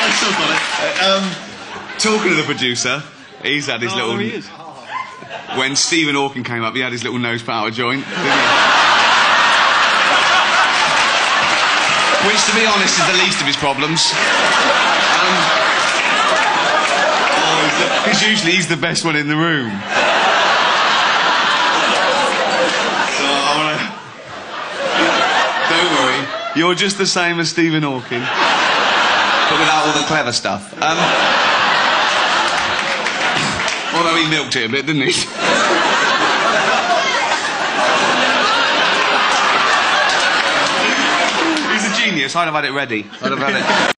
That's so funny. Talking to the producer, he's had his little... There he is. When Stephen Hawking came up, he had his little nose powder joint, didn't he? Which, to be honest, is the least of his problems. Because usually he's the best one in the room. So I wanna... Don't worry, you're just the same as Stephen Hawking. But without all the clever stuff. Although he milked it a bit, didn't he? He's a genius. I'd have had it ready. I'd have had it...